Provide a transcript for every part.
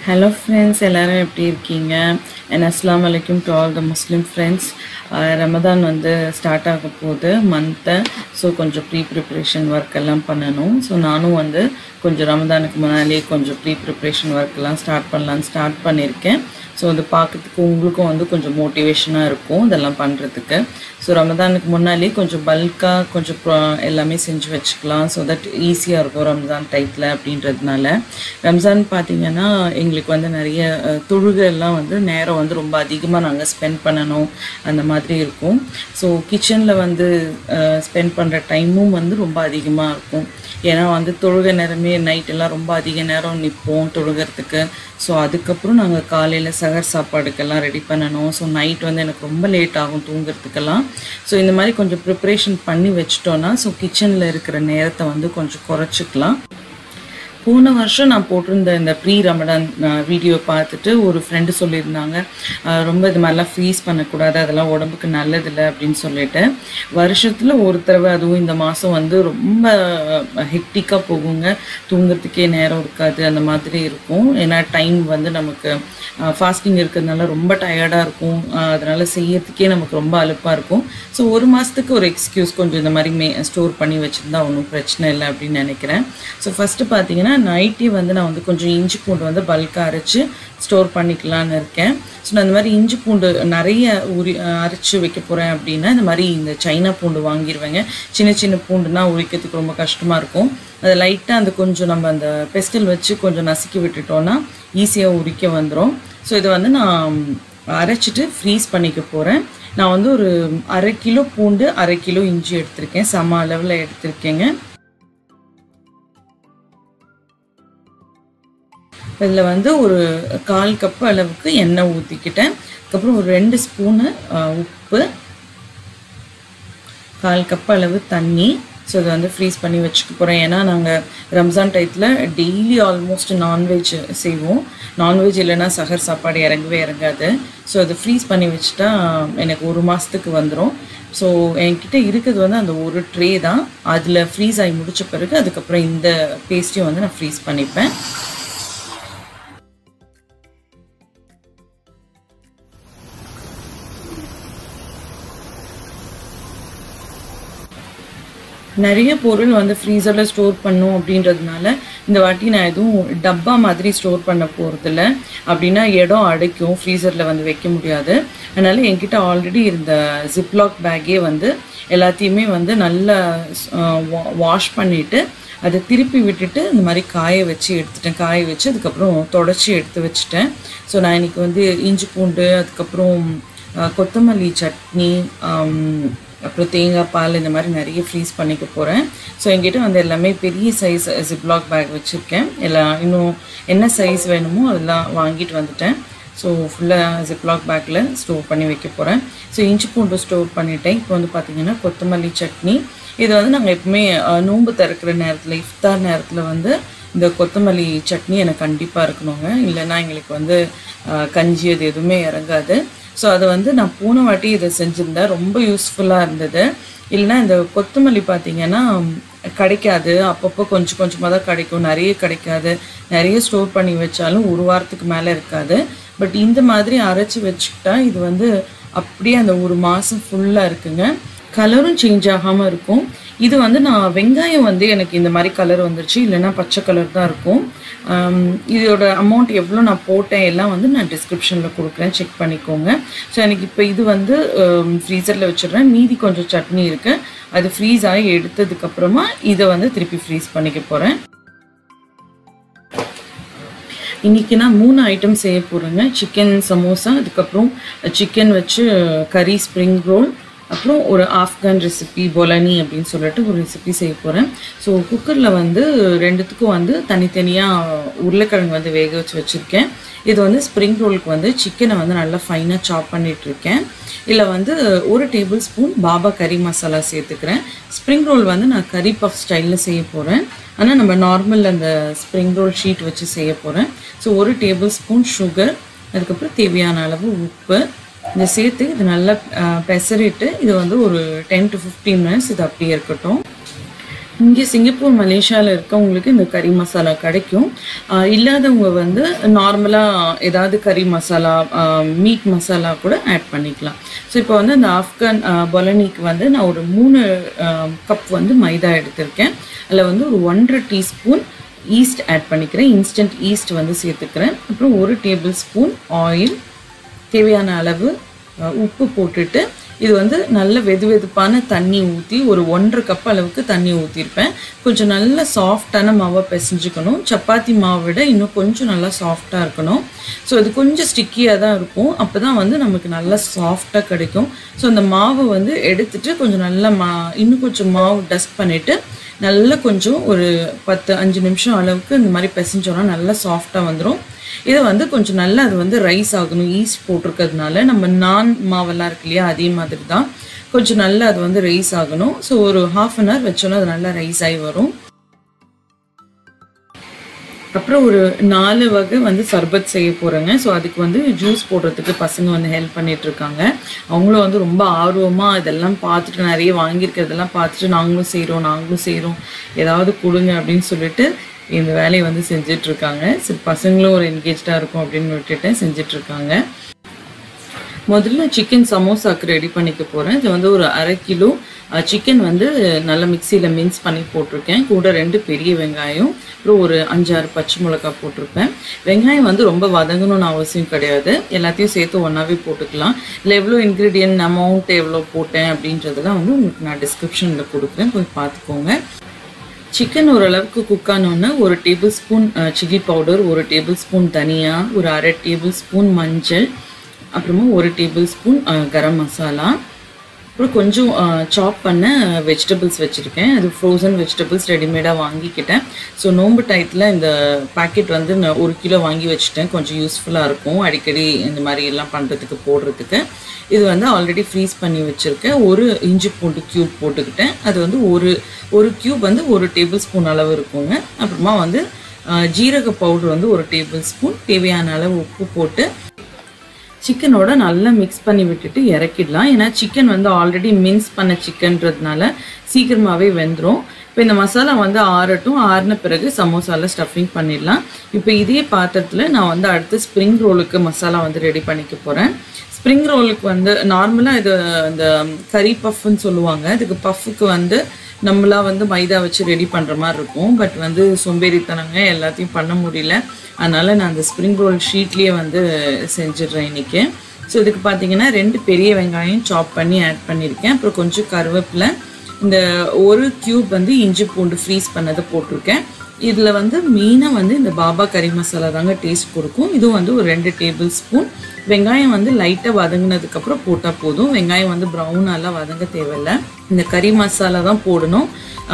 Hello friends, எல்லாரும் எப்படி இருக்கீங்க? And assalamu alaikum to all the Muslim friends. Ramadan வந்து ஸ்டார்ட் ஆக போகுது மந்த். ஸோ கொஞ்சம் ப்ரீப்ரிப்ரேஷன் ஒர்க் எல்லாம் பண்ணணும். ஸோ நானும் வந்து கொஞ்சம் ரமதானுக்கு முன்னாலே கொஞ்சம் ப்ரீப்ரிப்ரேஷன் ஒர்க் எல்லாம் ஸ்டார்ட் பண்ணியிருக்கேன். ஸோ அது பார்க்கறதுக்கு உங்களுக்கும் வந்து கொஞ்சம் மோட்டிவேஷனாக இருக்கும் இதெல்லாம் பண்ணுறதுக்கு. ஸோ ரமதானுக்கு முன்னாலே கொஞ்சம் பல்காக கொஞ்சம் எல்லாமே செஞ்சு வச்சுக்கலாம். ஸோ தட் ஈஸியாக இருக்கும் ரம்ஜான் டைத்தில் அப்படின்றதுனால. ரம்ஜான் பார்த்திங்கன்னா எங்களுக்கு வந்து நிறைய தொழுகைலாம் வந்து நேரம் வந்து ரொம்ப அதிகமாக நாங்கள் ஸ்பெண்ட் பண்ணணும் அந்த மாதிரி இருக்கும். ஸோ கிச்சனில் வந்து ஸ்பெண்ட் பண்ணுற டைமும் வந்து ரொம்ப அதிகமாக இருக்கும். ஏன்னா வந்து தொழுகை நேரமே நைட்டெல்லாம் ரொம்ப அதிக நேரம் நிற்போம் தொழுகிறதுக்கு. ஸோ அதுக்கப்புறம் நாங்கள் காலையில் சகர் சாப்பாடுக்கெல்லாம் ரெடி பண்ணணும். ஸோ நைட் வந்து எனக்கு ரொம்ப லேட் ஆகும் தூங்குறதுக்கெல்லாம். ஸோ இந்த மாதிரி கொஞ்சம் ப்ரிப்ரேஷன் பண்ணி வச்சிட்டோன்னா ஸோ கிச்சனில் இருக்கிற நேரத்தை வந்து கொஞ்சம் குறைச்சிக்கலாம். போன வருஷம் நான் போட்டிருந்த இந்த ப்ரீ ரமடான் வீடியோ பார்த்துட்டு ஒரு ஃப்ரெண்டு சொல்லியிருந்தாங்க, ரொம்ப இது மாதிரிலாம் ஃப்ரீஸ் பண்ணக்கூடாது, அதெல்லாம் உடம்புக்கு நல்லதில்லை அப்படின்னு சொல்லிட்டு. வருஷத்தில் ஒரு தடவை, அதுவும் இந்த மாதம் வந்து ரொம்ப ஹெக்டிக்காக போகுங்க, தூங்குறதுக்கே நேரம் இருக்காது அந்த மாதிரி இருக்கும். ஏன்னா டைம் வந்து நமக்கு ஃபாஸ்டிங் இருக்கிறதுனால ரொம்ப டயர்டாக இருக்கும், அதனால் செய்யறதுக்கே நமக்கு ரொம்ப அலுப்பாக இருக்கும். ஸோ ஒரு மாதத்துக்கு ஒரு எக்ஸ்கியூஸ் கொஞ்சம் இந்த மாதிரி ஸ்டோர் பண்ணி வச்சுருந்தா ஒன்றும் பிரச்சனை இல்லை அப்படின்னு நினைக்கிறேன். ஸோ ஃபஸ்ட்டு பார்த்தீங்கன்னா நைட்டே வந்து நான் வந்து கொஞ்சம் இஞ்சி பூண்டு வந்து பல்காக அரைச்சி ஸ்டோர் பண்ணிக்கலான்னு இருக்கேன். ஸோ நான் இந்த மாதிரி இஞ்சி பூண்டு நிறைய அரைச்சி வைக்க போகிறேன் அப்படின்னா இந்த மாதிரி இந்த சைனா பூண்டு வாங்கிடுவேங்க. சின்ன சின்ன பூண்டுனா உரிக்கிறதுக்கு ரொம்ப கஷ்டமாக இருக்கும். அதை லைட்டாக அந்த கொஞ்சம் நம்ம அந்த பெஸ்டில் வச்சு கொஞ்சம் நசுக்கி விட்டுட்டோன்னா ஈஸியாக உரிக்க வந்துடும். ஸோ இதை வந்து நான் அரைச்சிட்டு ஃப்ரீஸ் பண்ணிக்க போகிறேன். நான் வந்து ஒரு 1/2 கிலோ பூண்டு 1/2 கிலோ இஞ்சி எடுத்திருக்கேன், சம அளவில் எடுத்திருக்கேங்க. இதில் வந்து ஒரு 1/4 கப் அளவுக்கு எண்ணெய் ஊற்றிக்கிட்டேன். அதுக்கப்புறம் ஒரு 2 ஸ்பூனு உப்பு, 1/4 கப் அளவு தண்ணி. ஸோ இதை வந்து ஃப்ரீஸ் பண்ணி வச்சுக்க போகிறேன். ஏன்னா நாங்கள் ரம்ஜான் டைத்தில் டெய்லி ஆல்மோஸ்ட் நான்வெஜ் செய்வோம். நான்வெஜ் இல்லைன்னா சஹர் சாப்பாடு இறங்காது. ஸோ அதை ஃப்ரீஸ் பண்ணி வச்சுட்டா எனக்கு ஒரு மாதத்துக்கு வந்துடும். ஸோ என்கிட்ட இருக்கிறது வந்து அந்த ஒரு ட்ரே தான். அதில் ஃப்ரீஸ் ஆகி முடித்த பிறகு அதுக்கப்புறம் இந்த பேஸ்ட்டையும் வந்து நான் ஃப்ரீஸ் பண்ணிப்பேன். நிறைய பொருள் வந்து ஃப்ரீசரில் ஸ்டோர் பண்ணும் அப்படின்றதுனால இந்த வாட்டி நான் எதுவும் டப்பா மாதிரி ஸ்டோர் பண்ண போகிறதில்ல. அப்படின்னா இடம் அடைக்கும், ஃப்ரீசரில் வந்து வைக்க முடியாது. அதனால் என்கிட்ட ஆல்ரெடி இருந்த ஜிப்லாக் பேக்கே வந்து எல்லாத்தையுமே வந்து நல்லா வாஷ் பண்ணிவிட்டு அதை திருப்பி விட்டுட்டு இந்த மாதிரி காய வச்சு அதுக்கப்புறம் தொடச்சி எடுத்து வச்சுட்டேன். ஸோ நான் இன்றைக்கி வந்து இஞ்சி பூண்டு, அதுக்கப்புறம் கொத்தமல்லி சட்னி, அப்புறம் தேங்காய் பால் இந்த மாதிரி நிறைய ஃப்ரீஸ் பண்ணிக்க போகிறேன். ஸோ என்கிட்ட வந்து எல்லாமே பெரிய சைஸ் ஜிப்லாக் பேக் வச்சுருக்கேன். இன்னும் என்ன சைஸ் வேணுமோ அதெல்லாம் வாங்கிட்டு வந்துட்டேன். ஸோ ஃபுல்லாக ஜிப்லாக் பேக்கில் ஸ்டோர் பண்ணி வைக்க போகிறேன். ஸோ இஞ்சி பூண்டு ஸ்டோர் பண்ணிட்டேன். இப்போ வந்து பார்த்திங்கன்னா கொத்தமல்லி சட்னி, இது வந்து நாங்கள் எப்பவுமே நோன்பு திறக்கிற நேரத்தில், இஃப்தார் நேரத்தில் வந்து இந்த கொத்தமல்லி சட்னி எனக்கு கண்டிப்பாக இருக்கணுங்க. இல்லைன்னா எங்களுக்கு வந்து கஞ்சி அது எதுவுமே இறங்காது. ஸோ அதை வந்து நான் போன வாட்டி இதை செஞ்சுருந்தேன், ரொம்ப யூஸ்ஃபுல்லாக இருந்தது. இல்லைன்னா இந்த கொத்தமல்லி பார்த்திங்கன்னா கிடைக்காது, அப்பப்போ கொஞ்சம் கொஞ்சமாக தான் கிடைக்கும், நிறைய கிடைக்காது. நிறைய ஸ்டோர் பண்ணி வச்சாலும் ஒரு வாரத்துக்கு மேலே இருக்காது. பட் இந்த மாதிரி அரைச்சி வச்சுக்கிட்டா இது வந்து அப்படியே அந்த ஒரு மாதம் ஃபுல்லாக இருக்குங்க. கலரும் சேஞ்ச் ஆகாமல் இருக்கும். இது வந்து நான் வெங்காயம் வந்து எனக்கு இந்த மாதிரி கலர் வந்துருச்சு, இல்லைன்னா பச்சை கலர் தான் இருக்கும். இதோட அமௌண்ட் எவ்வளோ நான் போட்டேன் எல்லாம் வந்து நான் டிஸ்கிரிப்ஷனில் கொடுக்குறேன், செக் பண்ணிக்கோங்க. ஸோ எனக்கு இப்போ இது வந்து ஃப்ரீசரில் வச்சிடுறேன். மீதி கொஞ்சம் சட்னி இருக்குது, அது ஃப்ரீஸ் ஆகி எடுத்ததுக்கப்புறமா இதை வந்து திருப்பி ஃப்ரீஸ் பண்ணிக்க போகிறேன். இன்றைக்கி நான் 3 ஐட்டம் செய்ய போகிறேங்க. சிக்கன் சமோசா, அதுக்கப்புறம் சிக்கன் வச்சு கறி ஸ்ப்ரிங் ரோல், அப்புறம் ஒரு ஆஃப்கான் ரெசிபி பொலனி அப்படின்னு சொல்லிட்டு ஒரு ரெசிபி செய்ய போகிறேன். ஸோ குக்கரில் வந்து 2த்துக்கும் வந்து தனித்தனியாக உருளைக்கிழங்கு வந்து வேக வச்சுருக்கேன். இது வந்து ஸ்ப்ரிங் ரோலுக்கு வந்து சிக்கனை வந்து நல்லா ஃபைனாக சாப் பண்ணிகிட்ருக்கேன். இதில் வந்து 1 டேபிள் ஸ்பூன் பாபா கறி மசாலா சேர்த்துக்கிறேன். ஸ்ப்ரிங் ரோல் வந்து நான் கறி பஃப் ஸ்டைலில் செய்ய போகிறேன். ஆனால் நம்ம நார்மல் அந்த ஸ்ப்ரிங் ரோல் ஷீட் வச்சு செய்ய போகிறேன். ஸோ 1 டேபிள் ஸ்பூன் சுகர், அதுக்கப்புறம் தேவையான அளவு உப்பு இதை சேர்த்து இது நல்லா பெசரிட்டு இது வந்து ஒரு 10 to 15 மினிட்ஸ் இது அப்படியே இருக்கட்டும். இங்கே சிங்கப்பூர் மலேசியாவில் இருக்கவங்களுக்கு இந்த கறி மசாலா கிடைக்கும். இல்லாதவங்க வந்து நார்மலாக ஏதாவது கறி மசாலா மீட் மசாலா கூட ஆட் பண்ணிக்கலாம். ஸோ இப்போ வந்து இந்த ஆஃப்கான் பொலனிக்கு வந்து நான் ஒரு 3 கப் வந்து மைதா எடுத்திருக்கேன். அதில் வந்து ஒரு 1.5 டீஸ்பூன் ஈஸ்ட் ஆட் பண்ணிக்கிறேன். இன்ஸ்டன்ட் ஈஸ்ட் வந்து சேர்த்துக்கிறேன். அப்புறம் 1 டேபிள் ஸ்பூன் ஆயில், தேவையான அளவு உப்பு போட்டுட்டு இது வந்து நல்ல வெதுவெதுப்பான தண்ணி ஊற்றி ஒரு 1.5 கப் அளவுக்கு தண்ணி ஊற்றிருப்பேன். கொஞ்சம் நல்ல சாஃப்டான மாவை பிசைஞ்சுக்கணும். சப்பாத்தி மாவை விட இன்னும் கொஞ்சம் நல்லா சாஃப்டாக இருக்கணும். ஸோ இது கொஞ்சம் ஸ்டிக்கியாக தான் இருக்கும். அப்போ தான் வந்து நமக்கு நல்லா சாஃப்டாக கிடைக்கும். ஸோ அந்த மாவை வந்து எடுத்துட்டு கொஞ்சம் நல்லா இன்னும் கொஞ்சம் மாவு டஸ்ட் பண்ணிவிட்டு நல்லா கொஞ்சம் ஒரு 5 நிமிஷம் அளவுக்கு இந்த மாதிரி பிசைஞ்சோன்னா நல்லா சாஃப்டாக வந்துடும். இதை வந்து கொஞ்சம் நல்லா அது வந்து ரைஸ் ஆகணும். ஈஸ்ட் போட்டிருக்கிறதுனால நம்ம நான் மாவெல்லாம் இருக்கு இல்லையா, அதே மாதிரி தான் கொஞ்சம் நல்லா அது வந்து ரைஸ் ஆகணும். ஸோ ஒரு 1/2 hour வச்சோன்னா அது நல்லா ரைஸ் ஆகி வரும். அப்புறம் ஒரு 4 வகை வந்து சர்பத் செய்ய போகிறேங்க. ஸோ அதுக்கு வந்து ஜூஸ் போடுறதுக்கு பசங்க வந்து ஹெல்ப் பண்ணிகிட்ருக்காங்க. அவங்களும் வந்து ரொம்ப ஆர்வமாக இதெல்லாம் பார்த்துட்டு நிறைய வாங்கியிருக்கிறதெல்லாம் பார்த்துட்டு நாங்களும் செய்கிறோம் ஏதாவது கொடுங்க அப்படின்னு சொல்லிட்டு இந்த வேலையை வந்து செஞ்சிட்ருக்காங்க. சரி, பசங்களும் ஒரு என்கேஜாக இருக்கும் அப்படின்னு விட்டுட்டு செஞ்சிட்ருக்காங்க. முதல்ல சிக்கன் சமோசாக்கு ரெடி பண்ணிக்க போகிறேன். இது வந்து ஒரு 1/2 கிலோ சிக்கன் வந்து நல்லா மிக்சியில் மின்ஸ் பண்ணி போட்டிருக்கேன். கூட 2 பெரிய வெங்காயம், அப்புறம் ஒரு 5-6 பச்சை மிளகாய் போட்டிருப்பேன். வெங்காயம் வந்து ரொம்ப வதங்கணும்னு அவசியம் கிடையாது. எல்லாத்தையும் சேர்த்து ஒன்றாவே போட்டுக்கலாம். இல்லை எவ்வளோ இன்க்ரீடியன்ட் அமௌண்ட் எவ்வளோ போட்டேன் அப்படின்றதெல்லாம் வந்து உங்களுக்கு நான் டிஸ்கிரிப்ஷனில் கொடுக்குறேன், போய் பார்த்துக்கோங்க. சிக்கன் ஓரளவுக்கு குக் ஆனோன்னா 1 table spoon chilli powder, 1 table spoon தனியா, ஒரு 1/2 டேபிள் ஸ்பூன் மஞ்சள், அப்புறமா 1 டேபிள் ஸ்பூன் கரம் மசாலா, அப்புறம் கொஞ்சம் சாப் பண்ண வெஜிடபிள்ஸ் வச்சுருக்கேன். அது ஃப்ரோசன் வெஜிடபிள்ஸ் ரெடிமேடாக வாங்கிக்கிட்டேன். ஸோ நோம்பு டயத்தில் இந்த பேக்கெட் வந்து நான் 1 கிலோ வாங்கி வச்சுட்டேன். கொஞ்சம் யூஸ்ஃபுல்லாக இருக்கும் அடிக்கடி இந்த மாதிரி எல்லாம் பண்ணுறதுக்கு போடுறதுக்கு. இது வந்து ஆல்ரெடி ஃப்ரீஸ் பண்ணி வச்சுருக்கேன். ஒரு இஞ்சி பூண்டு க்யூப் போட்டுக்கிட்டேன். அது வந்து ஒரு க்யூப் வந்து 1 டேபிள் ஸ்பூன் அளவு இருக்குங்க. அப்புறமா வந்து ஜீரக பவுடர் வந்து 1 டேபிள் ஸ்பூன், தேவையான அளவு உப்பு போட்டு சிக்கனோட நல்லா மிக்ஸ் பண்ணி விட்டுட்டு இறக்கிடலாம். ஏன்னா சிக்கன் வந்து ஆல்ரெடி மின்ஸ் பண்ண சிக்கன்றதுனால சீக்கிரமாகவே வெந்துடும். இப்போ இந்த மசாலா வந்து ஆறட்டும். ஆறின பிறகு சமோசாவில் ஸ்டஃபிங் பண்ணிடலாம். இப்போ இதே பாத்திரத்தில் நான் வந்து அடுத்து ஸ்ப்ரிங் ரோலுக்கு மசாலா வந்து ரெடி பண்ணிக்க போகிறேன். ஸ்ப்ரிங் ரோலுக்கு வந்து நார்மலாக இது இந்த கறி பஃப்னு சொல்லுவாங்க. இதுக்கு பஃப்புக்கு வந்து நம்மளா வந்து மைதா வச்சு ரெடி பண்ணுற மாதிரி இருக்கும். பட் வந்து சோம்பேறித்தனங்க எல்லாத்தையும் பண்ண முடியல. அதனால் நான் அந்த ஸ்ப்ரிங் ரோல் ஷீட்லேயே வந்து செஞ்சிடுறேன் இன்றைக்கி. ஸோ இதுக்கு பார்த்தீங்கன்னா 2 பெரிய வெங்காயம் சாப் பண்ணி ஆட் பண்ணியிருக்கேன். அப்புறம் கொஞ்சம் கருவேப்பிலை, இந்த 1 க்யூப் வந்து இஞ்சி பூண்டு ஃப்ரீஸ் பண்ணதை போட்டிருக்கேன். இதில் வந்து மெயினாக வந்து இந்த பாபா கறி மசாலா தாங்க டேஸ்ட் கொடுக்கும். இதுவும் வந்து ஒரு 2 டேபிள் ஸ்பூன். வெங்காயம் வந்து லைட்டாக வதங்கினதுக்கப்புறம் போட்டால் போதும். வெங்காயம் வந்து ப்ரௌனாலாம் வதங்க தேவையில்லை. இந்த கறி மசாலா தான் போடணும்.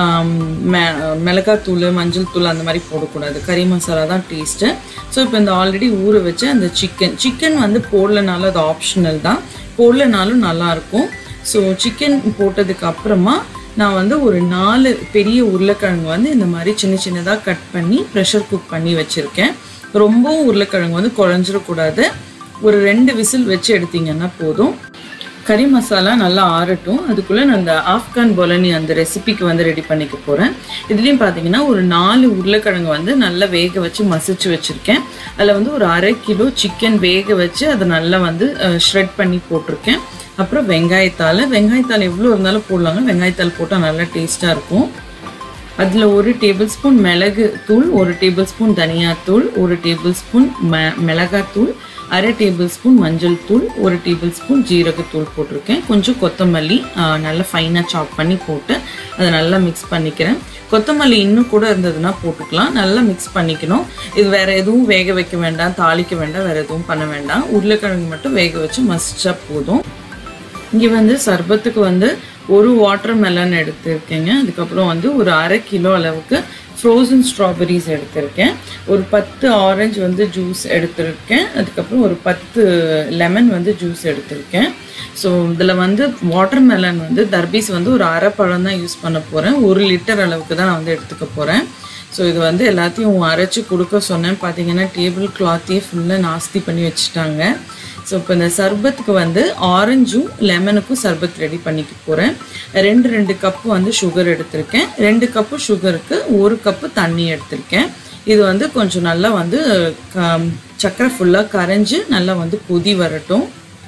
மிளகாத்தூள், மஞ்சள் தூள் அந்த மாதிரி போடக்கூடாது. கறி மசாலா தான் டேஸ்ட்டு. ஸோ இப்போ இந்த ஆல்ரெடி ஊற வச்ச அந்த சிக்கன் வந்து போடலனாலும் அது ஆப்ஷனல் தான், போடலனாலும் நல்லாயிருக்கும். ஸோ சிக்கன் போட்டதுக்கு அப்புறமா நான் வந்து ஒரு 4 பெரிய உருளைக்கிழங்கு வந்து இந்த மாதிரி சின்ன சின்னதாக கட் பண்ணி ப்ரெஷர் குக் பண்ணி வச்சுருக்கேன். ரொம்பவும் உருளைக்கிழங்கு வந்து குழஞ்சிடக்கூடாது. ஒரு 2 விசில் வச்சு எடுத்திங்கன்னா போதும். கறி மசாலா நல்லா ஆறட்டும். அதுக்குள்ளே நான் அந்த ஆஃப்கான் பொலனி அந்த ரெசிபிக்கு வந்து ரெடி பண்ணிக்க போகிறேன். இதுலேயும் பார்த்தீங்கன்னா ஒரு 4 உருளைக்கிழங்கு வந்து நல்லா வேக வச்சு மசிச்சு வச்சுருக்கேன். அதில் வந்து ஒரு 1/2 கிலோ சிக்கன் வேக வச்சு அதை நல்லா வந்து ஷ்ரெட் பண்ணி போட்டிருக்கேன். அப்புறம் வெங்காயத்தாள் எவ்வளோ இருந்தாலும் போடலாங்க. வெங்காயத்தாள் போட்டால் நல்லா டேஸ்ட்டாக இருக்கும். அதில் 1 டேபிள் ஸ்பூன் மிளகு தூள், 1 டேபிள் ஸ்பூன் தனியாத்தூள், 1 டேபிள் ஸ்பூன் மிளகாத்தூள், 1/2 டேபிள் ஸ்பூன் மஞ்சள் தூள், 1 டேபிள் ஸ்பூன் ஜீரகத்தூள் போட்டிருக்கேன். கொஞ்சம் கொத்தமல்லி நல்லா ஃபைனாக சாப் பண்ணி போட்டு அதை நல்லா மிக்ஸ் பண்ணிக்கிறேன். கொத்தமல்லி இன்னும் கூட இருந்ததுன்னா போட்டுக்கலாம். நல்லா மிக்ஸ் பண்ணிக்கணும். இது வேறு எதுவும் வேக வைக்க வேண்டாம், தாளிக்க வேண்டாம், வேறு எதுவும் பண்ண வேண்டாம். உருளைக்கிழங்கு மட்டும் வேக வச்சு மசிச்சா போதும். இங்கே வந்து சர்பத்துக்கு வந்து 1 வாட்டர் மெலன் எடுத்திருக்கேங்க. அதுக்கப்புறம் வந்து ஒரு 1/2 கிலோ அளவுக்கு ஃப்ரோசன் ஸ்ட்ராபெரிஸ் எடுத்திருக்கேன். ஒரு 10 ஆரஞ்சு வந்து ஜூஸ் எடுத்திருக்கேன். அதுக்கப்புறம் ஒரு 10 லெமன் வந்து ஜூஸ் எடுத்திருக்கேன். ஸோ இதில் வந்து வாட்டர் மெலன் வந்து தர்பீஸ் வந்து ஒரு 1/2 பழம் தான் யூஸ் பண்ண போகிறேன். 1 லிட்டர் அளவுக்கு தான் நான் வந்து எடுத்துக்க போகிறேன். ஸோ இது வந்து எல்லாத்தையும் அரைச்சி கொடுக்க சொன்னேன். பார்த்தீங்கன்னா டேபிள் கிளாத்தையே ஃபுல்லாக நாஸ்தி பண்ணி வச்சுட்டாங்க. ஸோ இப்போ இந்த சர்பத்துக்கு வந்து ஆரஞ்சும் லெமனுக்கும் சர்பத் ரெடி பண்ணிக்க போகிறேன். 2 கப்பு வந்து சுகர் எடுத்திருக்கேன். 2 கப்பு சுகருக்கு 1 கப்பு தண்ணி எடுத்திருக்கேன். இது வந்து கொஞ்சம் நல்லா வந்து சர்க்கரை ஃபுல்லாக கரைஞ்சி நல்லா வந்து கொதி வரட்டும்.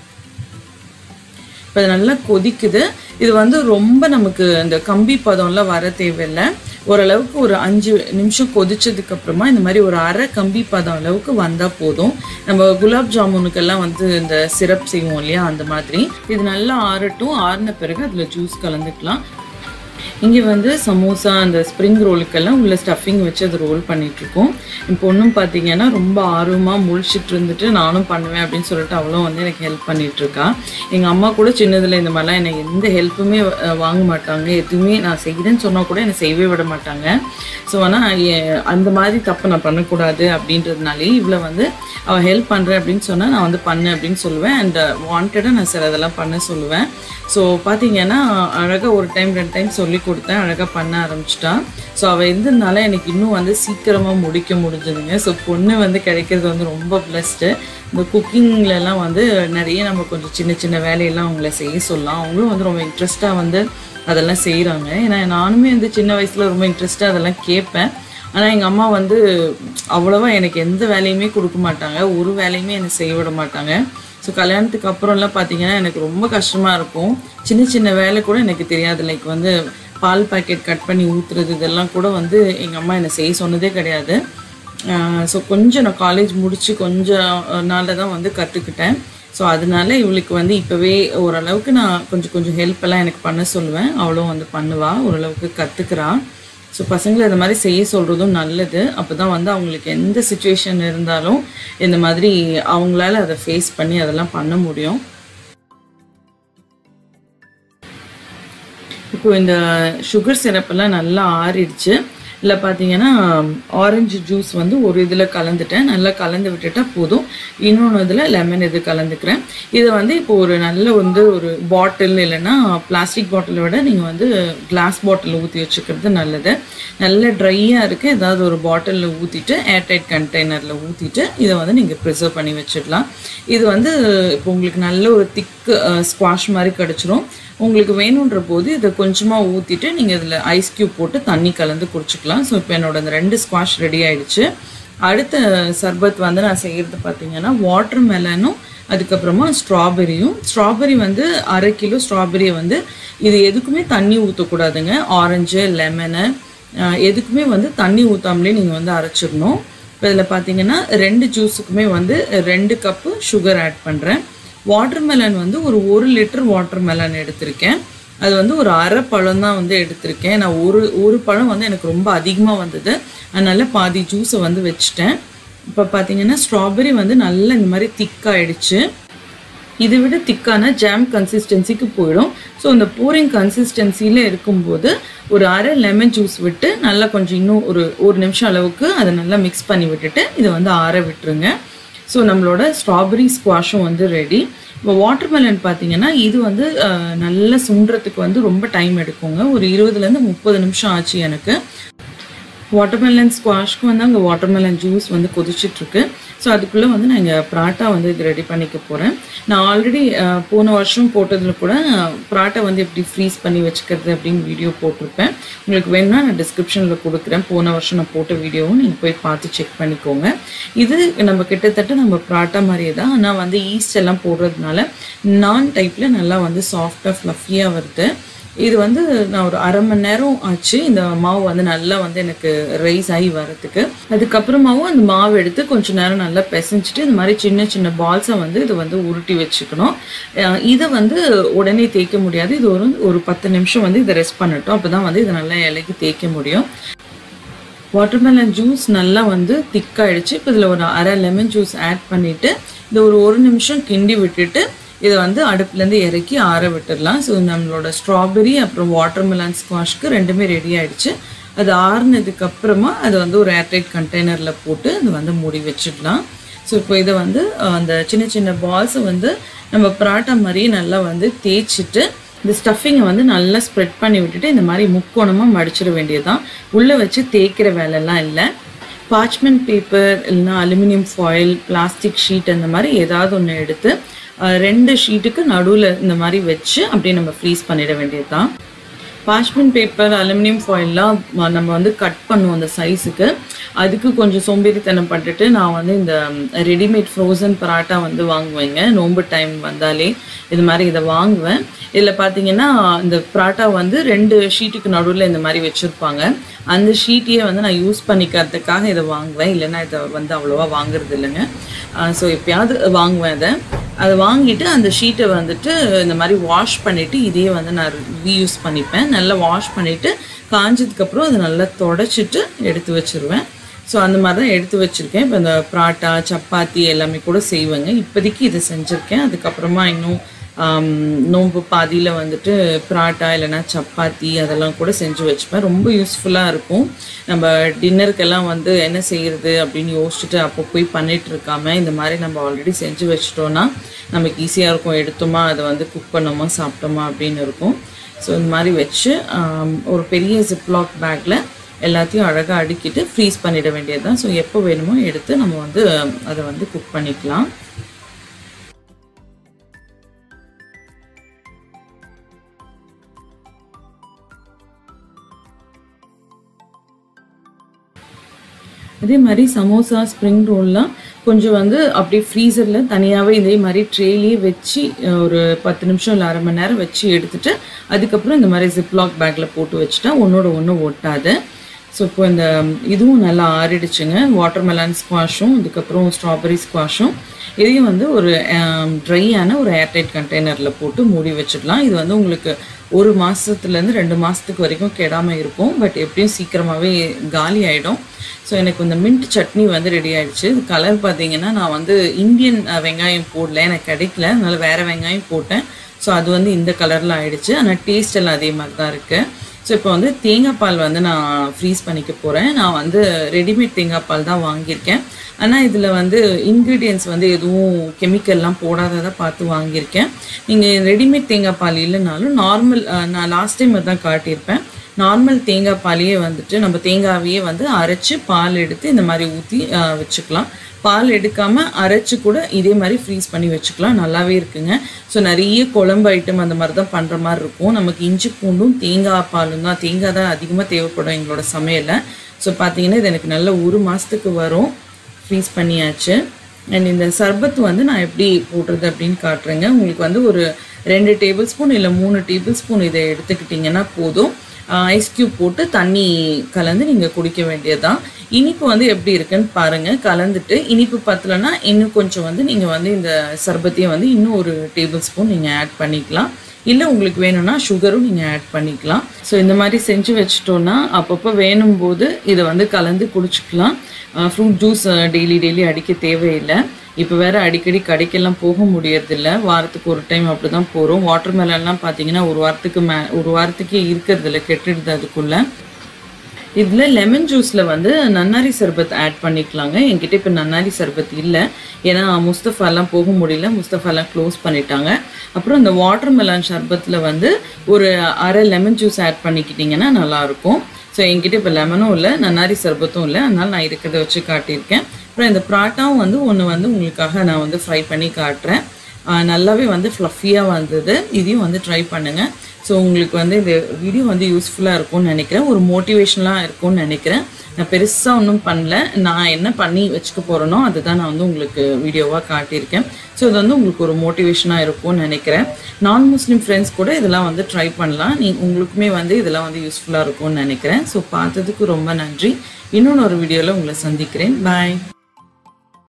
இப்போ இது நல்லா கொதிக்குது. இது வந்து ரொம்ப நமக்கு இந்த கம்பி பதம்லாம் வர தேவையில்லை. ஓரளவுக்கு ஒரு 5 நிமிஷம் கொதிச்சதுக்கு அப்புறமா இந்த மாதிரி ஒரு அரை கம்பி பதம் அளவுக்கு வந்தால் போதும். நம்ம குலாப் ஜாமுனுக்கெல்லாம் வந்து இந்த சிரப் செய்வோம் இல்லையா, அந்த மாதிரி. இது நல்லா ஆறட்டும். ஆறின பிறகு அதில் ஜூஸ் கலந்துக்கலாம். இங்கே வந்து சமோசா அந்த ஸ்ப்ரிங் ரோலுக்கெல்லாம் உள்ள ஸ்டஃபிங் வச்சு அது ரோல் பண்ணிகிட்ருக்கோம். என் பொண்ணும் பார்த்தீங்கன்னா ரொம்ப ஆர்வமாக முழிச்சிட்டு இருந்துட்டு நானும் பண்ணுவேன் அப்படின்னு சொல்லிட்டு அவளும் வந்து எனக்கு ஹெல்ப் பண்ணிகிட்ருக்கா. எங்கள் அம்மா கூட சின்னதில் இந்த மாதிரிலாம் எனக்கு எந்த ஹெல்ப்புமே வாங்க மாட்டாங்க. எதுவுமே நான் செய்கிறேன்னு சொன்னால் கூட என்னை செய்யவே விட மாட்டாங்க. ஸோ ஆனால் அந்த மாதிரி தப்பு நான் பண்ணக்கூடாது அப்படின்றதுனாலே இவ்வளோ வந்து அவள் ஹெல்ப் பண்ணுறேன் அப்படின்னு சொன்னால் நான் வந்து பண்ணேன் அப்படின்னு சொல்லுவேன். அண்ட் வாண்டடாக நான் சில அதெல்லாம் பண்ண சொல்லுவேன். ஸோ பார்த்தீங்கன்னா அழகாக ஒரு டைம் 2 டைம் சொல்லி கொடுத்தேன். அழகாக பண்ண ஆரம்பிச்சிட்டா. ஸோ அவள் இருந்ததுனால எனக்கு இன்னும் வந்து சீக்கிரமாக முடிக்க முடிஞ்சதுங்க. ஸோ பொண்ணு வந்து கிடைக்கிறது வந்து ரொம்ப பிளஸ்டு. இந்த குக்கிங்லலாம் வந்து நிறைய நம்ம கொஞ்சம் சின்ன சின்ன வேலையெல்லாம் அவங்கள செய்ய சொல்லலாம். அவங்களும் வந்து ரொம்ப இன்ட்ரெஸ்ட்டாக வந்து அதெல்லாம் செய்கிறாங்க. ஏன்னா நானுமே வந்து சின்ன வயசில் ரொம்ப இன்ட்ரெஸ்ட்டாக அதெல்லாம் கேட்பேன். ஆனால் எங்கள் அம்மா வந்து அவ்வளோவா எனக்கு எந்த வேலையுமே கொடுக்க மாட்டாங்க. ஒரு வேலையுமே என்னை செய்ய விட மாட்டாங்க. ஸோ கல்யாணத்துக்கு அப்புறம்லாம் பார்த்தீங்கன்னா எனக்கு ரொம்ப கஷ்டமாக இருக்கும். சின்ன சின்ன வேலை கூட எனக்கு தெரியாது. லைக் வந்து பால் பாக்கெட் கட் பண்ணி ஊற்றுறது இதெல்லாம் கூட வந்து எங்கள் அம்மா என்னை செய்ய சொன்னதே கிடையாது. ஸோ கொஞ்சம் நான் காலேஜ் முடித்து கொஞ்சம் நாளில் தான் வந்து கற்றுக்கிட்டேன். ஸோ அதனால இவளுக்கு வந்து இப்போவே ஓரளவுக்கு நான் கொஞ்சம் ஹெல்ப்பெல்லாம் எனக்கு பண்ண சொல்லுவேன். அவளும் வந்து பண்ணுவாள், ஓரளவுக்கு கற்றுக்குறான். ஸோ பசங்களை இந்த மாதிரி செய்ய சொல்கிறதும் நல்லது. அப்போ தான் வந்து அவங்களுக்கு எந்த சுச்சுவேஷன் இருந்தாலும் இந்த மாதிரி அவங்களால அதை ஃபேஸ் பண்ணி அதெல்லாம் பண்ண முடியும். இப்போ இந்த சுகர் சிரப்பெல்லாம் நல்லா ஆறிடுச்சு. இல்லை பார்த்தீங்கன்னா ஆரஞ்சு ஜூஸ் வந்து ஒரு இதில் கலந்துட்டேன். நல்லா கலந்து விட்டுட்டா போதும். இன்னொன்று இதில் லெமன் இது கலந்துக்கிறேன். இதை வந்து இப்போ ஒரு நல்ல வந்து ஒரு பாட்டில் இல்லைன்னா பிளாஸ்டிக் பாட்டிலை விட நீங்கள் வந்து கிளாஸ் பாட்டிலில் ஊற்றி வச்சுக்கிறது நல்லது. நல்ல ட்ரையாக இருக்குது. ஏதாவது ஒரு பாட்டிலில் ஊற்றிட்டு ஏர்டைட் கண்டெய்னரில் ஊற்றிட்டு இதை வந்து நீங்கள் ப்ரிசர்வ் பண்ணி வச்சிடலாம். இது வந்து இப்போ உங்களுக்கு நல்ல ஒரு திக்கு ஸ்குவாஷ் மாதிரி கிடச்சிரும். உங்களுக்கு வேணுன்ற போது இதை கொஞ்சமாக ஊற்றிட்டு நீங்கள் இதில் ஐஸ் க்யூப் போட்டு தண்ணி கலந்து குடிச்சிக்கலாம். ஸோ இப்போ என்னோட அந்த 2 ஸ்குவாஷ் ரெடி ஆகிடுச்சு. அடுத்த சர்பத் வந்து நான் செய்கிறது பார்த்தீங்கன்னா வாட்டர் மெலனும் அதுக்கப்புறமா ஸ்ட்ராபெரி வந்து 1/2 கிலோ ஸ்ட்ராபெரியை வந்து இது எதுக்குமே தண்ணி ஊற்றக்கூடாதுங்க. ஆரஞ்சு லெமனு எதுக்குமே வந்து தண்ணி ஊற்றாமலே நீங்கள் வந்து அரைச்சிடணும். இப்போ இதில் பார்த்தீங்கன்னா 2 ஜூஸுக்குமே வந்து 2 கப்பு சுகர் ஆட் பண்ணுறேன். வாட்டர் மெலன் வந்து ஒரு 1 லிட்டர் வாட்டர் மெலன் எடுத்திருக்கேன். அது வந்து ஒரு அரை பழம் தான் வந்து எடுத்திருக்கேன். நான் ஒரு பழம் வந்து எனக்கு ரொம்ப அதிகமாக வந்தது. அதனால பாதி ஜூஸை வந்து வச்சுட்டேன். இப்போ பார்த்தீங்கன்னா ஸ்ட்ராபெரி வந்து நல்லா இந்த மாதிரி திக்காயிடுச்சு. இதை விட திக்கான ஜாம் கன்சிஸ்டன்சிக்கு போயிடும். ஸோ இந்த போரிங் கன்சிஸ்டன்சியில் இருக்கும்போது ஒரு அரை லெமன் ஜூஸ் விட்டு நல்லா கொஞ்சம் இன்னும் ஒரு நிமிஷம் அளவுக்கு அதை நல்லா மிக்ஸ் பண்ணி விட்டுட்டு இதை வந்து ஆற விட்டுருங்க. ஸோ நம்மளோட ஸ்ட்ராபெரி ஸ்குவாஷும் வந்து ரெடி. இப்போ வாட்டர் மெலன் பார்த்தீங்கன்னா இது வந்து நல்லா சுண்டுறதுக்கு வந்து ரொம்ப டைம் எடுக்குங்க. ஒரு 20லேருந்து 30 நிமிஷம் ஆச்சு எனக்கு. வாட்டர்மெலன் ஸ்குவாஷ்க்கு வந்து அங்கே வாட்டர்மெலன் ஜூஸ் வந்து கொதிச்சிட்ருக்கு. ஸோ அதுக்குள்ளே வந்து நான் இங்கே பராட்டா வந்து இது ரெடி பண்ணிக்க போகிறேன். நான் ஆல்ரெடி போன வருஷம் போட்டதில் கூட பராட்டா வந்து எப்படி ஃப்ரீஸ் பண்ணி வச்சுக்கிறது அப்படின்னு வீடியோ போட்டிருப்பேன். உங்களுக்கு வேணும்னா நான் டிஸ்கிரிப்ஷனில் கொடுக்குறேன். போன வருஷம் நான் போட்ட வீடியோவும் நீங்கள் போய் பார்த்து செக் பண்ணிக்கோங்க. இது நம்ம கிட்டத்தட்ட நம்ம பராட்டா மாதிரியே தான். ஆனால் வந்து ஈஸ்ட் எல்லாம் போடுறதுனால நான் டைப்பில் நல்லா வந்து சாஃப்டாக ஃப்ளஃபியாக வருது. இது வந்து நான் ஒரு அரை மணி நேரம் ஆச்சு இந்த மாவு வந்து நல்லா வந்து எனக்கு ரைஸ் ஆகி வரதுக்கு. அதுக்கப்புறமாவும் அந்த மாவு எடுத்து கொஞ்சம் நேரம் நல்லா பிசைஞ்சிட்டு இந்த மாதிரி சின்ன சின்ன பால்ஸை வந்து இது வந்து உருட்டி வச்சுக்கணும். இதை வந்து உடனே தேய்க்க முடியாது. இது ஒரு 10 நிமிஷம் வந்து இதை ரெஸ்ட் பண்ணட்டும். அப்போ தான் வந்து இதை நல்லா இலைக்கு தேய்க்க முடியும். வாட்டர்மெலன் ஜூஸ் நல்லா வந்து திக்காயிடுச்சு. இப்போ இதில் ஒரு அரை லெமன் ஜூஸ் ஆட் பண்ணிவிட்டு இதை ஒரு நிமிஷம் கிண்டி விட்டுட்டு இதை வந்து அடுப்புலேருந்து இறக்கி ஆற விட்டுடலாம். ஸோ நம்மளோட ஸ்ட்ராபெரி அப்புறம் வாட்டர்மெலன் ஸ்குவாஷ்க்கு ரெண்டுமே ரெடி ஆகிடுச்சு. அது ஆறுனதுக்கப்புறமா அதை வந்து ஒரு ஏர்டைட் கண்டெய்னரில் போட்டு அது வந்து மூடி வச்சிடலாம். ஸோ இப்போ இதை வந்து அந்த சின்ன சின்ன பால்ஸை வந்து நம்ம பராட்டா மாதிரி நல்லா வந்து தேய்ச்சிட்டு இந்த ஸ்டஃபிங்கை வந்து நல்லா ஸ்ப்ரெட் பண்ணி விட்டுட்டு இந்த மாதிரி முக்கோணமாக மடிச்சிட வேண்டியதுதான். உள்ளே வச்சு தேய்க்கிற வேலைலாம் இல்லை. பார்ச்மெண்ட் பேப்பர் இல்லைனா அலுமினியம் ஃபாயில், பிளாஸ்டிக் ஷீட் அந்த மாதிரி ஏதாவது ஒன்று எடுத்து 2 ஷீட்டுக்கு நடுவில் இந்த மாதிரி வச்சு அப்படியே நம்ம ஃப்ரீஸ் பண்ணிட வேண்டியது தான். பார்ச்மெண்ட் பேப்பர், அலுமினியம் ஃபாயில்லாம் நம்ம வந்து கட் பண்ணுவோம் அந்த சைஸுக்கு. அதுக்கு கொஞ்சம் சோம்பேறித்தனம் பட்டுட்டு நான் வந்து இந்த ரெடிமேட் ஃப்ரோசன் பராட்டா வந்து வாங்குவேங்க. நோம்பு டைம் வந்தாலே இது மாதிரி இதை வாங்குவேன். இதில் பார்த்தீங்கன்னா இந்த பராட்டா வந்து 2 ஷீட்டுக்கு நடுவில் இந்த மாதிரி வச்சுருப்பாங்க. அந்த ஷீட்டையே வந்து நான் யூஸ் பண்ணிக்கிறதுக்காக இதை வாங்குவேன். இல்லைன்னா இதை வந்து அவ்வளோவா வாங்குறது இல்லைங்க. ஸோ எப்பயாவது வாங்குவேன். அதை வாங்கிட்டு அந்த ஷீட்டை வந்துட்டு இந்த மாதிரி வாஷ் பண்ணிவிட்டு இதையே வந்து நான் ரீயூஸ் பண்ணிப்பேன். நல்லா வாஷ் பண்ணிவிட்டு காஞ்சதுக்கப்புறம் அதை நல்லா தொடச்சிட்டு எடுத்து வச்சுருவேன். ஸோ அந்த மாதிரி தான் எடுத்து வச்சுருக்கேன். இப்போ இந்த பராட்டா, சப்பாத்தி எல்லாமே கூட செய்வேங்க. இப்போதைக்கு இதை செஞ்சுருக்கேன். அதுக்கப்புறமா இன்னும் நோம்பு பாதியில் வந்துட்டு பராட்டா இல்லைனா சப்பாத்தி அதெல்லாம் கூட செஞ்சு வச்சுப்பேன். ரொம்ப யூஸ்ஃபுல்லாக இருக்கும். நம்ம டின்னருக்கெல்லாம் வந்து என்ன செய்கிறது அப்படின்னு யோசிச்சுட்டு அப்போ போய் பண்ணிகிட்டு இருக்காமல் இந்த மாதிரி நம்ம ஆல்ரெடி செஞ்சு வச்சிட்டோன்னா நமக்கு ஈஸியாக இருக்கும். எடுத்தோமா அதை வந்து குக் பண்ணோமா சாப்பிட்டோமா அப்படின்னு இருக்கும். ஸோ இந்த மாதிரி வச்சு ஒரு பெரிய ஜிப்லாக் பேக்கில் எல்லாத்தையும் அழகாக அடுக்கிட்டு ஃப்ரீஸ் பண்ணிட வேண்டியது தான். ஸோ எப்போ வேணுமோ எடுத்து நம்ம வந்து அதை வந்து குக் பண்ணிக்கலாம். அதே மாதிரி சமோசா, ஸ்ப்ரிங் ரோல்லாம் கொஞ்சம் வந்து அப்படியே ஃப்ரீசரில் தனியாகவே இதே மாதிரி ட்ரேலேயே வச்சு ஒரு 10 நிமிஷம் இல்லை 1/2 மணி நேரம் வச்சு எடுத்துகிட்டு அதுக்கப்புறம் இந்த மாதிரி ஜிப்லாக் பேக்கில் போட்டு வச்சுட்டா ஒன்றோட ஒன்று ஒட்டாது. ஸோ இப்போ இந்த இதுவும் நல்லா ஆறிடுச்சுங்க. வாட்டர்மெலன் ஸ்குவாஷும் அதுக்கப்புறம் ஸ்ட்ராபெரி ஸ்குவாஷும் இதையும் வந்து ஒரு ட்ரையான ஒரு ஏர்டைட் கண்டெய்னரில் போட்டு மூடி வச்சிடலாம். இது வந்து உங்களுக்கு 1 மாதத்துலேருந்து 2 மாதத்துக்கு வரைக்கும் கெடாமல் இருக்கும். பட் எப்படியும் சீக்கிரமாகவே காலி ஆகிடும். ஸோ எனக்கு இந்த மின்ட் சட்னி வந்து ரெடி ஆகிடுச்சு. இது கலர் பார்த்தீங்கன்னா நான் வந்து இந்தியன் வெங்காயம் போடல, எனக்கு கிடைக்கல, அதனால் வேறு வெங்காயம் போட்டேன். ஸோ அது வந்து இந்த கலரில் ஆகிடுச்சு. ஆனால் டேஸ்ட் எல்லாம் அதே மாதிரி தான் இருக்குது. ஸோ இப்போ வந்து தேங்காய் பால் வந்து நான் ஃப்ரீஸ் பண்ணிக்க போகிறேன். நான் வந்து ரெடிமேட் தேங்காய் பால் தான் வாங்கியிருக்கேன். ஆனால் இதில் வந்து இன்க்ரீடியன்ட்ஸ் வந்து எதுவும் கெமிக்கல்லாம் போடாததாக பார்த்து வாங்கியிருக்கேன். நீங்கள் ரெடிமேட் தேங்காய் பால் இல்லைனாலும் நார்மல், நான் லாஸ்ட் டைம் தான் காட்டியிருப்பேன், நார்மல் தேங்காய் பாலையே வந்துட்டு நம்ம தேங்காவையே வந்து அரைச்சி பால் எடுத்து இந்த மாதிரி ஊற்றி வச்சுக்கலாம். பால் எடுக்காமல் அரைச்சி கூட இதே மாதிரி ஃப்ரீஸ் பண்ணி வச்சுக்கலாம். நல்லாவே இருக்குங்க. ஸோ நிறைய குழம்பு ஐட்டம் அந்த மாதிரி தான் பண்ணுற மாதிரி இருக்கும். நமக்கு இஞ்சி பூண்டும் தேங்காய் பாலும் தான், தேங்காய் தான் அதிகமாக தேவைப்படும் எங்களோட சமையலில். ஸோ பார்த்தீங்கன்னா இது எனக்கு நல்ல 1 மாதத்துக்கு வரும். ஃப்ரீஸ் பண்ணியாச்சு. அண்ட் இந்த சர்பத்து வந்து நான் எப்படி போடுறது அப்படின்னு காட்டுறேங்க. உங்களுக்கு வந்து ஒரு 2 டேபிள் ஸ்பூன் இல்லை 3 டேபிள் ஸ்பூன் இதை எடுத்துக்கிட்டிங்கன்னா போதும். ஐஸ் க்யூப் போட்டு தண்ணி கலந்து நீங்கள் குடிக்க வேண்டியதுதான். இனிப்பு வந்து எப்படி இருக்குன்னு பாருங்கள். கலந்துட்டு இனிப்பு பத்தலைன்னா இன்னும் கொஞ்சம் வந்து நீங்கள் வந்து இந்த சர்பத்தையும் வந்து இன்னும் ஒரு டேபிள் ஸ்பூன் நீங்கள் ஆட் பண்ணிக்கலாம். இல்லை உங்களுக்கு வேணும்னா சுகரும் நீங்கள் ஆட் பண்ணிக்கலாம். ஸோ இந்த மாதிரி செஞ்சு வச்சிட்டோன்னா அப்பப்போ வேணும் போது இதை வந்து கலந்து குடிச்சிக்கலாம். ஃப்ரூட் ஜூஸ் டெய்லி அடிக்க தேவையில்லை. இப்போ வேறு அடிக்கடி கடைக்கெல்லாம் போக முடியறதில்ல. வாரத்துக்கு ஒரு டைம் அப்படி தான் போகிறோம். வாட்டர்மெலன்லாம் பார்த்தீங்கன்னா ஒரு வாரத்துக்கே இருக்கிறதில்ல, கெட்டுடுது அதுக்குள்ளே. இதில் லெமன் ஜூஸில் வந்து நன்னாரி சர்பத் ஆட் பண்ணிக்கலாங்க. என்கிட்ட இப்போ நன்னாரி சர்பத் இல்லை, ஏன்னா முஸ்தஃபாலாம் போக முடியல, முஸ்தஃபாலாம் க்ளோஸ் பண்ணிட்டாங்க. அப்புறம் இந்த வாட்டர்மெலன் சர்பத்தில் வந்து ஒரு அரை லெமன் ஜூஸ் ஆட் பண்ணிக்கிட்டிங்கன்னா நல்லாயிருக்கும். ஸோ என்கிட்ட இப்போ லெமனும் இல்லை, நன்னாரி சர்பத்தும் இல்லை, அதனால் நான் இருக்கிறத வச்சு காட்டியிருக்கேன். அப்புறம் இந்த பராட்டாவும் வந்து ஒன்று வந்து உங்களுக்காக நான் வந்து ஃப்ரை பண்ணி காட்டுறேன். நல்லாவே வந்து ஃப்ளஃபியாக வந்தது. இதையும் வந்து ட்ரை பண்ணுங்கள். ஸோ உங்களுக்கு வந்து இந்த வீடியோ வந்து யூஸ்ஃபுல்லாக இருக்கும்னு நினைக்கிறேன், ஒரு மோட்டிவேஷனலாக இருக்கும்னு நினைக்கிறேன். நான் பெருசாக ஒன்றும் பண்ணல, நான் என்ன பண்ணி வச்சுக்க போகிறேனோ அதுதான் நான் வந்து உங்களுக்கு வீடியோவாக காட்டியிருக்கேன். ஸோ இது வந்து உங்களுக்கு ஒரு மோட்டிவேஷனாக இருக்கும்னு நினைக்கிறேன். நான் முஸ்லீம் ஃப்ரெண்ட்ஸ் கூட இதெல்லாம் வந்து ட்ரை பண்ணலாம். உங்களுக்குமே வந்து இதெல்லாம் வந்து யூஸ்ஃபுல்லாக இருக்கும்னு நினைக்கிறேன். ஸோ பார்த்ததுக்கு ரொம்ப நன்றி. இன்னொன்று ஒரு வீடியோவில் உங்களை சந்திக்கிறேன். பாய்.